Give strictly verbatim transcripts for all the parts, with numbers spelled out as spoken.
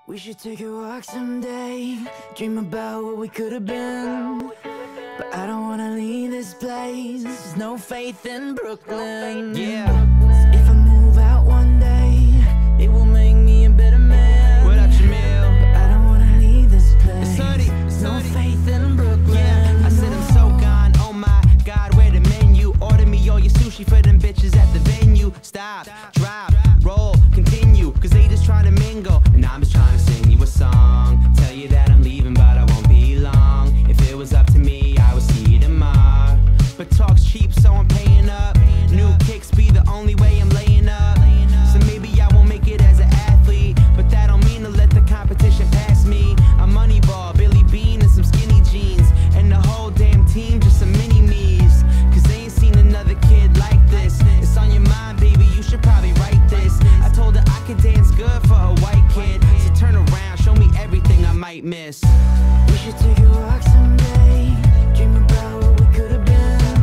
We should take a walk someday, dream about what we could have been. But I don't wanna leave this place, there's no faith in Brooklyn. Yeah. If I move out one day, it will make me a better man. What up, Jhameel? But I don't wanna leave this place, It's Hoodie, it's there's no Hoodie. faith in Brooklyn. Yeah, I said I'm so gone, oh my God, where the menu? Order me all your sushi for them bitches at the venue. Stop, drop, roll, continue, cause they just try to mingle, and I'm just trying to sing you a song. Tell you that I'm leaving, but I won't be long. If it was up to me, I would see you tomorrow. But talk's cheap, so I'm paying up. New kicks be the only way I'm laying up. So maybe I won't make it as an athlete, but that don't mean to let the competition pass me. I'm Moneyball, Billy Beane, and some skinny jeans, and the whole damn team just some mini-me's. Cause they ain't seen another kid like this. It's on your mind, baby, you should probably write this. I told her I could dance good for a white kid, so turn around, show me everything I might miss. We should take a walk someday, dream about what we could have been.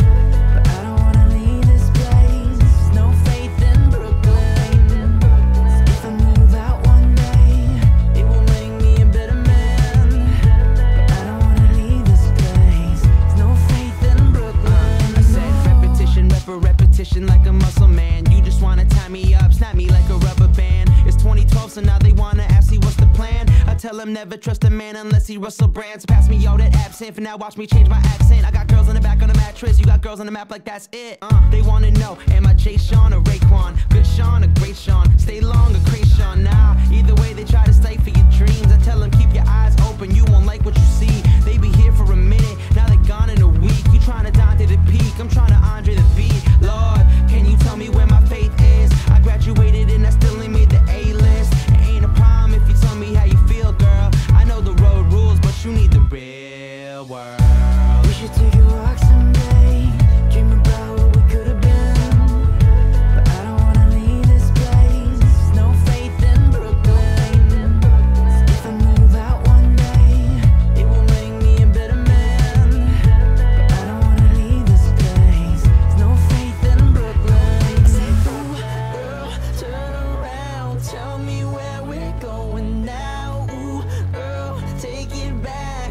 But I don't wanna leave this place, there's no faith in Brooklyn. If I move out one day, it will make me a better man. But I don't wanna leave this place, there's no faith in Brooklyn. I said repetition, rep a repetition like a muscle man. You just wanna tie me up, snap me like a rubber band. It's twenty twelve, so now they wanna ask me what's the plan. I tell them never trust a man unless he Russell Brands. Pass me all that absinthe, for now watch me change my accent. I got girls on the back on the mattress, you got girls on the map like that's it. Uh, they wanna know, am I Jay Sean or Raekwon? Good Sean or great Sean? Stay long or crazy Sean? Nah, either way they try to stifle your dreams. I tell them keep your eyes open, you won't like what you see. They be here for a minute, now they gone in a week. You trying to Dante the peak, I'm trying to Andre the beat. Lord, can you tell me where my faith is? I graduated and I still ain't made the A-list. It ain't a problem if you tell me how you feel, girl. I know the road rules, but you need the real world. We should take a walk someday, dream about what we could have been. But I don't wanna leave this place, there's no faith in Brooklyn. If I move out one day, it will make me a better man. But I don't wanna leave this place, there's no faith in Brooklyn. I say, ooh, girl, turn around, tell me where we're going now. Ooh, girl, take it back.